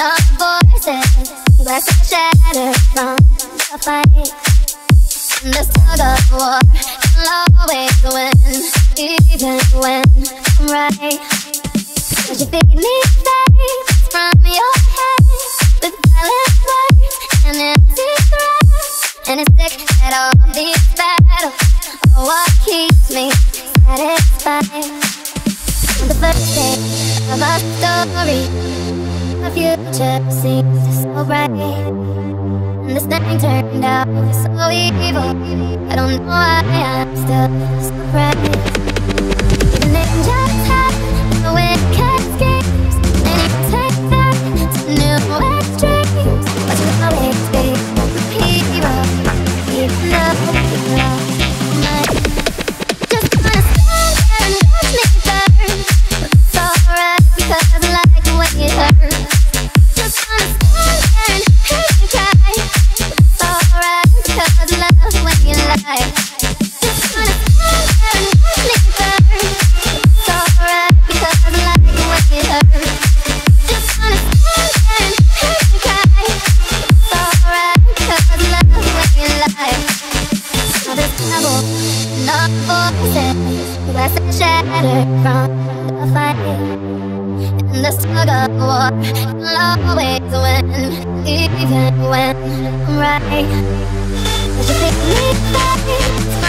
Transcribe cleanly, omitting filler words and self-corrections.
all voices, glass are shattered from the fight. And the tug of war will always win, even when I'm right. Would you feed me face from your head with violent words and empty threats? And it's sick that all these battles are what keeps me satisfied. On the first day of our story, our future seems so bright, and this thing turned out so evil. I don't know why I'm still so bright. Even angels have the wicked schemes, and you take that to new extremes. But you'll always be a hero, even though you lost my. Just wanna stand there and watch me burn. It's alright because I like the way it hurts. Just wanna stand there and hear you cry. It's alright because I love when you lie. Just wanna stand there and watch me burn. It's alright because I like the way it hurts. Just wanna stand there and hear you cry. It's alright because I love when you lie. Now there's trouble in all voices, glass are shattered from the fight. And the tug of war will always win, even when I'm right. Would you pick me face